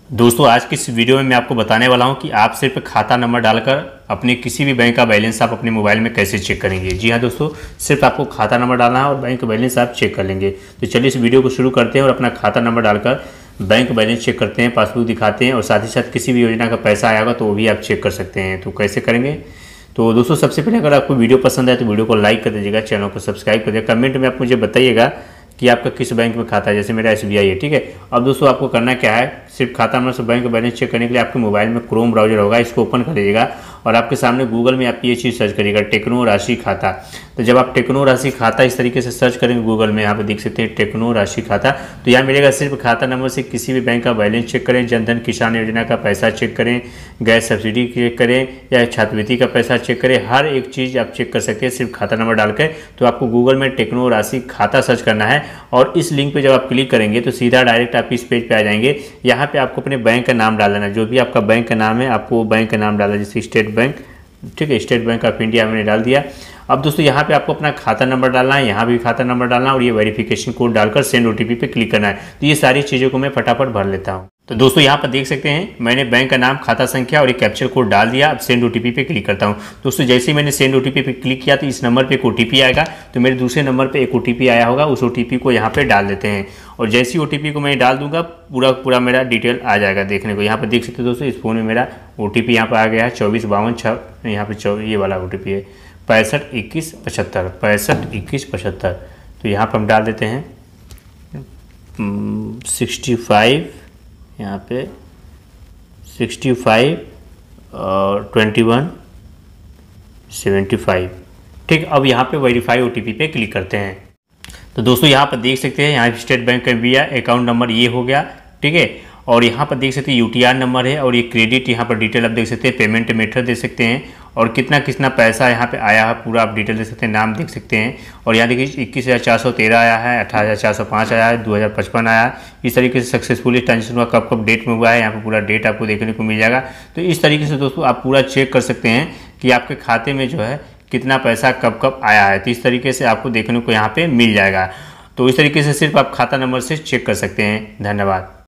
दोस्तों आज की इस वीडियो में मैं आपको बताने वाला हूं कि आप सिर्फ खाता नंबर डालकर अपने किसी भी बैंक का बैलेंस आप अपने मोबाइल में कैसे चेक करेंगे। जी हाँ दोस्तों, सिर्फ आपको खाता नंबर डालना है और बैंक बैलेंस आप चेक कर लेंगे। तो चलिए इस वीडियो को शुरू करते हैं और अपना खाता नंबर डालकर बैंक बैलेंस चेक करते हैं, पासबुक दिखाते हैं और साथ ही साथ किसी भी योजना का पैसा आया होगा तो वो भी आप चेक कर सकते हैं। तो कैसे करेंगे? तो दोस्तों सबसे पहले अगर आपको वीडियो पसंद आए तो वीडियो को लाइक कर दीजिएगा, चैनल को सब्सक्राइब कर दीजिएगा। कमेंट में आप मुझे बताइएगा कि आपका किस बैंक में खाता है। जैसे मेरा SBI है, ठीक है। अब दोस्तों आपको करना क्या है, सिर्फ खाता नंबर से बैंक बैलेंस चेक करने के लिए आपके मोबाइल में क्रोम ब्राउजर होगा, इसको ओपन कर लीजिएगा और आपके सामने गूगल में आप ये चीज़ सर्च करिएगा, टेक्नो राशि खाता। तो जब आप टेक्नो राशि खाता इस तरीके से सर्च करेंगे गूगल में, यहाँ पे देख सकते हैं टेक्नो राशि खाता, तो यहाँ मिलेगा सिर्फ खाता नंबर से किसी भी बैंक का बैलेंस चेक करें, जनधन किसान योजना का पैसा चेक करें, गैस सब्सिडी चेक करें या छात्रवृत्ति का पैसा चेक करें, हर एक चीज़ आप चेक कर सकते हैं सिर्फ खाता नंबर डालकर। तो आपको गूगल में टेक्नो राशि खाता सर्च करना है और इस लिंक पे जब आप क्लिक करेंगे तो सीधा डायरेक्ट आप इस पेज पे आ जाएंगे। यहाँ पे आपको अपने बैंक का नाम डाल देना, जो भी आपका बैंक का नाम है आपको वो बैंक का नाम डालना, जैसे स्टेट बैंक, ठीक है, स्टेट बैंक ऑफ इंडिया मैंने डाल दिया। अब दोस्तों यहाँ पे आपको अपना खाता नंबर डालना है, यहाँ भी खाता नंबर डालना है और ये वेरिफिकेशन कोड डालकर सेंड OTP पे क्लिक करना है। तो ये सारी चीज़ों को मैं फटाफट भर लेता हूँ। तो दोस्तों यहाँ पर देख सकते हैं मैंने बैंक का नाम, खाता संख्या और एक कैप्चर कोड डाल दिया। अब सेंड OTP पे क्लिक करता हूँ। दोस्तों जैसे ही मैंने सेंड OTP पे क्लिक किया तो इस नंबर पे एक OTP आएगा, तो मेरे दूसरे नंबर पे एक OTP आया होगा, उस OTP को यहाँ पे डाल देते हैं और जैसे ही OTP को मैं डाल दूंगा पूरा मेरा डिटेल आ जाएगा देखने को। यहाँ पर देख सकते हैं दोस्तों इस फोन में मेरा OTP यहाँ पर आ गया है 2452 यहाँ पे ये वाला OTP है 652175 652175। तो यहाँ पर हम डाल देते हैं 65 यहाँ पे 65 और 2175, ठीक। अब यहाँ पे वेरीफाई OTP पे क्लिक करते हैं। तो दोस्तों यहाँ पर देख सकते हैं यहाँ स्टेट बैंक का भी है, अकाउंट नंबर ये हो गया, ठीक है। और यहाँ पर देख सकते हैं UTR नंबर है और ये क्रेडिट, यहाँ पर डिटेल आप देख सकते हैं, पेमेंट मेथड देख सकते हैं और कितना पैसा यहाँ पे आया है पूरा आप डिटेल देख सकते हैं, नाम देख सकते हैं। और यहाँ देखिए 21,413 आया है, 18,405 आया है, 2055 आया है। इस तरीके से सक्सेसफुली ट्रांजेक्शन हुआ, कब डेट में हुआ है, यहाँ पे पूरा डेट आपको देखने को मिल जाएगा। तो इस तरीके से दोस्तों आप पूरा चेक कर सकते हैं कि आपके खाते में जो है कितना पैसा कब आया है। तो इस तरीके से आपको देखने को यहाँ पे मिल जाएगा। तो इस तरीके से सिर्फ आप खाता नंबर से चेक कर सकते हैं। धन्यवाद।